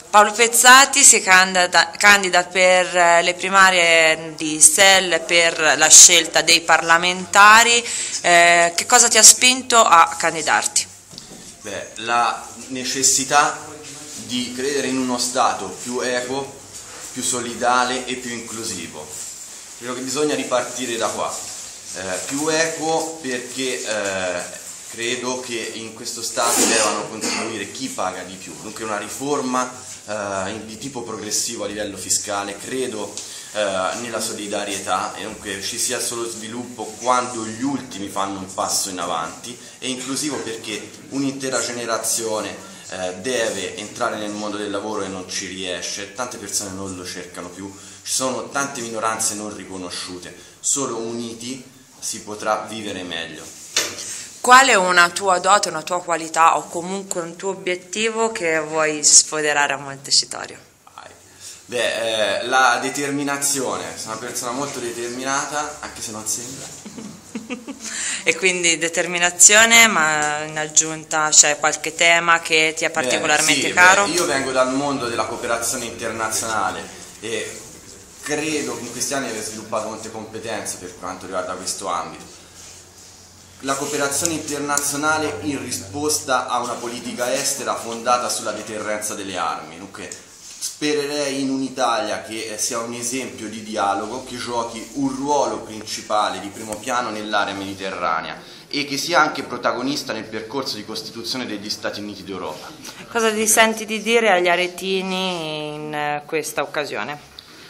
Paolo Pezzati si candida per le primarie di SEL per la scelta dei parlamentari. Che cosa ti ha spinto a candidarti? Beh, la necessità di credere in uno Stato più equo, più solidale e più inclusivo. Credo che bisogna ripartire da qua. Più equo perché credo che in questo Stato devono contribuire chi paga di più, dunque una riforma di tipo progressivo a livello fiscale. Credo nella solidarietà e dunque ci sia solo sviluppo quando gli ultimi fanno un passo in avanti, e inclusivo perché un'intera generazione deve entrare nel mondo del lavoro e non ci riesce, tante persone non lo cercano più, ci sono tante minoranze non riconosciute, solo uniti si potrà vivere meglio. Qual è una tua dote, una tua qualità o comunque un tuo obiettivo che vuoi sfoderare a Montecitorio? Beh, la determinazione, sono una persona molto determinata, anche se non sembra. E quindi determinazione, ma in aggiunta c'è qualche tema che ti è particolarmente caro? Io vengo dal mondo della cooperazione internazionale e credo che in questi anni aver sviluppato molte competenze per quanto riguarda questo ambito. La cooperazione internazionale in risposta a una politica estera fondata sulla deterrenza delle armi. Dunque, spererei in un'Italia che sia un esempio di dialogo, che giochi un ruolo principale di primo piano nell'area mediterranea e che sia anche protagonista nel percorso di costituzione degli Stati Uniti d'Europa. Cosa ti senti di dire agli aretini in questa occasione?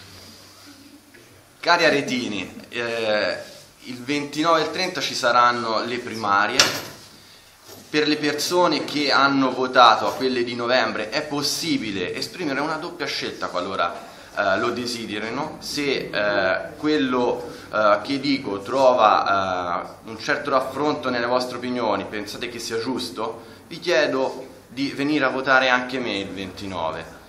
Cari aretini, il 29 e il 30 ci saranno le primarie. Per le persone che hanno votato a quelle di novembre è possibile esprimere una doppia scelta qualora lo desiderino. Se quello che dico trova un certo raffronto nelle vostre opinioni, pensate che sia giusto, vi chiedo di venire a votare anche me il 29.